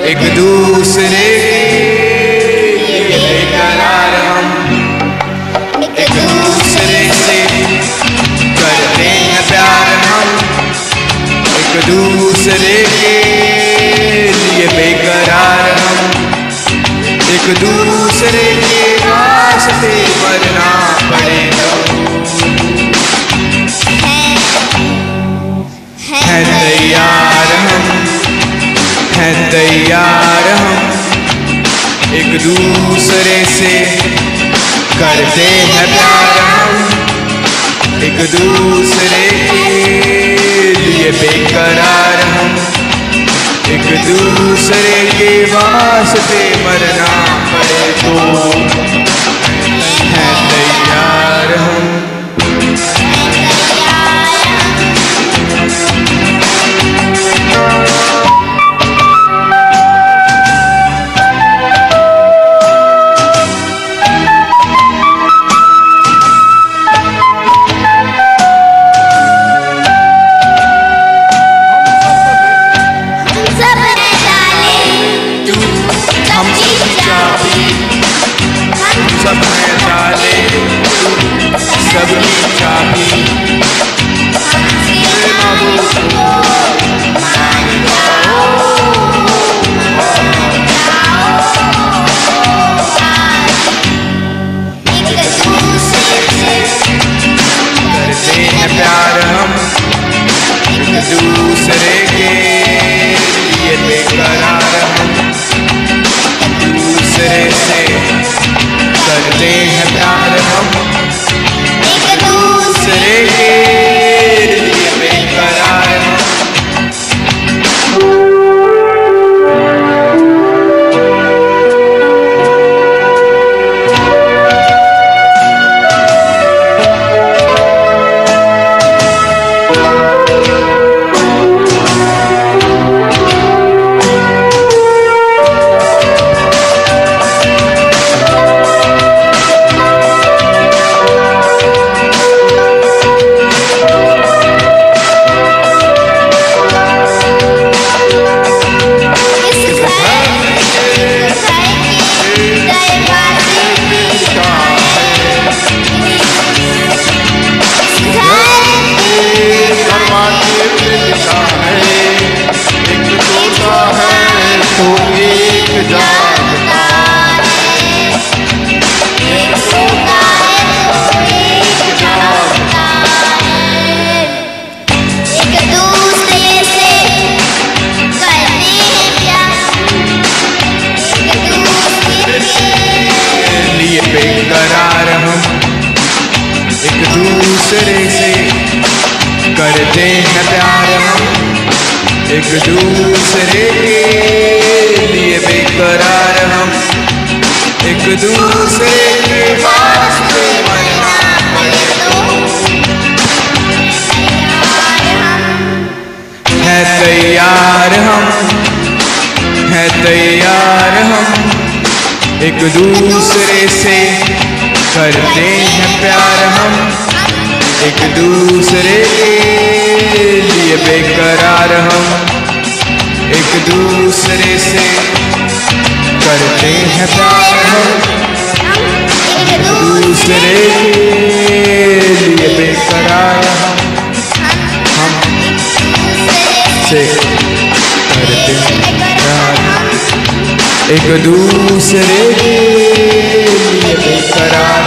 एक दूसरे के बेकरार हम एक दूसरे से करते हैं प्यार हम एक दूसरे के लिए बेकरार हम एक दूसरे के वास्ते मरना पड़े हैं तैयार हम हैं तैयार हम एक दूसरे से करते हैं प्यार हम एक दूसरे के लिए बेकरार हम एक दूसरे के वास्ते मरना पड़े तो हैं तैयार हम सब है डाले सबकी चाबी करते हैं प्यार हम एक दूसरे के लिए बेकरार हम दूसरे से करते हैं प्यार हम एक दूसरे के लिए बेकरार हम बेकरार हम एक दूसरे से करते हैं प्यार हम एक दूसरे के लिए बेकरार हम एक दूसरे के वास्ते मरना पड़े हैं तैयार हम हैं तैयार हम एक दूसरे से करते हैं प्यार हम एक दूसरे के लिए बेकरार हम एक दूसरे से करते हैं प्यार हम एक दूसरे के लिए बेकरार हम से करते हैं प्यार एक दूसरे के लिए बेकरार